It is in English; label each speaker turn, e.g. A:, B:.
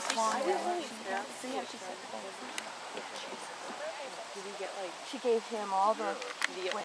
A: long way. See what she said.
B: Did he get like...
A: She gave him all the...